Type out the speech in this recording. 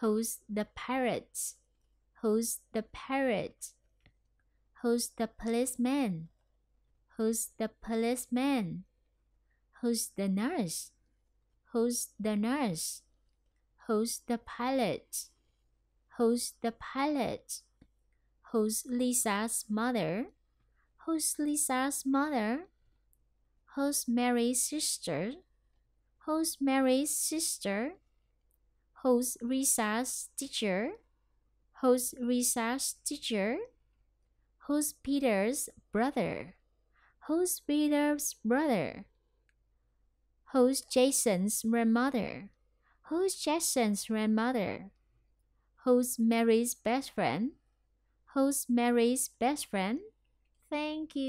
Who's the parrot? Who's the parrot? Who's the policeman? Who's the policeman? Who's the nurse? Who's the nurse? Who's the pilot? Who's the pilot? Who's Lisa's mother? Who's Lisa's mother? Who's Mary's sister? Who's Mary's sister? Who's Risa's teacher? Who's Risa's teacher? Who's Peter's brother? Who's Peter's brother? Who's Jason's grandmother? Who's Jason's grandmother? Who's Mary's best friend? Who's Mary's best friend? Thank you.